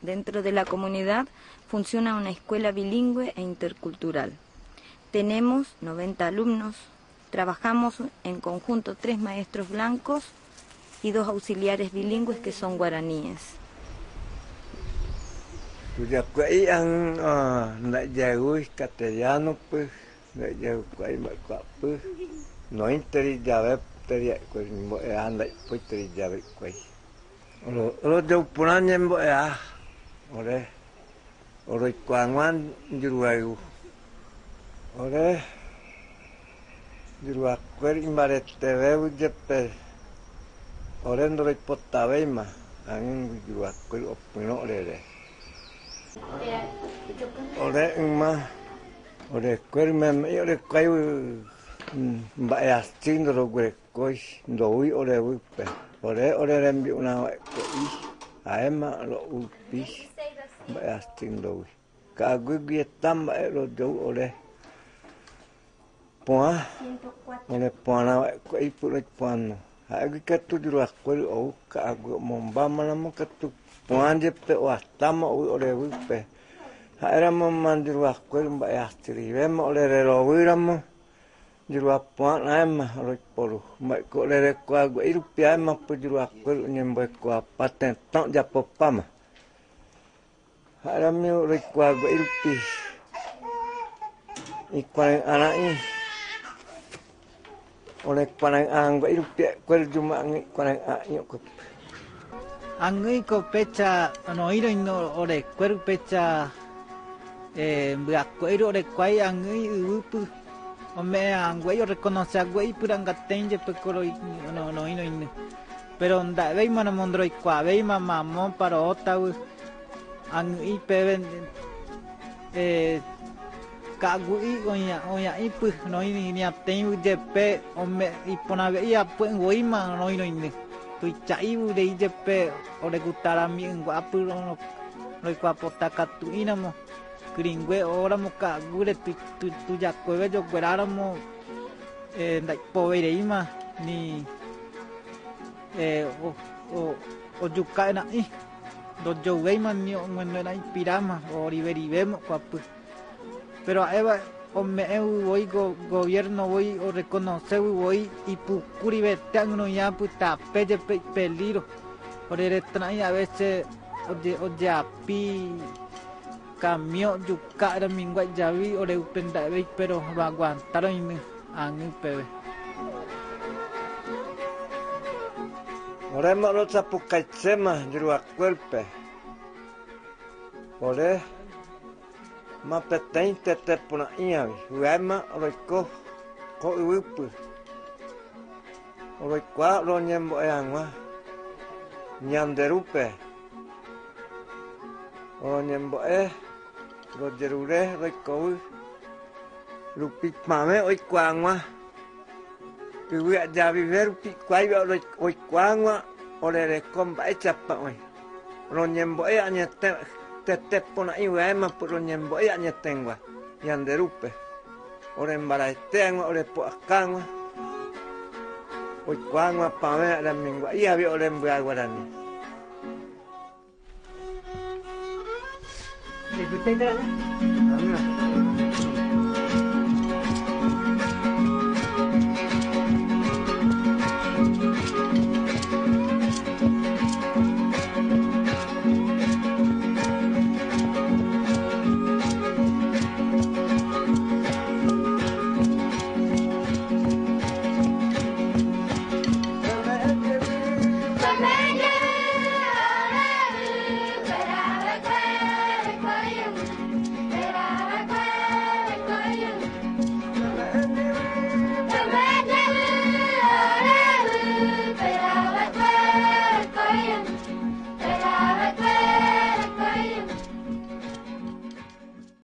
Dentro de la comunidad funciona una escuela bilingüe e intercultural. Tenemos 90 alumnos, trabajamos en conjunto 3 maestros blancos y 2 auxiliares bilingües que son guaraníes. Kuyakuai ang nayaguy castellano pues nayaguai pues no interi llave teri pues mo anda pues teri llave pues lo de punanya mo ore kwangwan juruayu ore jurua kwer imbare teve ujepe ore ndore potavema angin jurua kwer opino ore ore ore kwer me ore kayu mbayas chindro kwer koi ndoi ore upe ore rembi una koi aema lo upi mbayas chindoi ka gui tamba lo do ore poa ore poana koi pura poano agi katu jurua kwer o ka mombama namo katu Puanje pe wastama ore upe. Haeramo manjurua kwer mbayas tirivema ole reloviramo. Jurua puana ema ore poru. Mbak ko lere kwa gua irupia ema pe jurua kwer nyembe kwa paten tang japopama. Haerami ore kwa gua irupi. Ikwareng anai. Ore kwareng angwa irupia kwer juma kwareng anyok. Angui ko pecha no iro no ore kweru pecha mbako ore kwai angui upu ome angui ore reconoce agui puranga tenje pekoro no ino pero nda vei mana mondro ikwa vei mama mon para otau angui peven kagui onya ipu no ini aten ujepe ome ipona vei apu ngoima no ino tu chaiu de ijepe ore gutara mi nguapu no kwa potaka tu inamo kringwe ora mo ka gure tu jakwe jo gwerara mo ndai povere ima ni o juka na i do jo weima ni ngene na pirama ori verivemo kwapu pero eva o me voy gobierno voy o reconocer voy y pucuri vetan no ya puta pelle peligro por el trae a veces o ya pi camión yuca era mingua ya vi o le upenda ve pero va aguantar en an pebe Ore mo lo tapukaitsema jurua kwerpe ore ma peteng tete puna ia wema roiko ko upu roikwa lo nyembo yangwa nyanderupe o nyembo lo jerure roiko lupi mame oikwangwa iwi aja viver pi kwai lo oikwangwa ore re komba echapa oi lo nyembo anyete tete pona iwema puro nyembo ya nyetengwa yanderupe ore mbaraitengwa ore poakangwa oikwangwa pame ala mingwa ia bi ore mbua guarani ¿Le gusta entrar?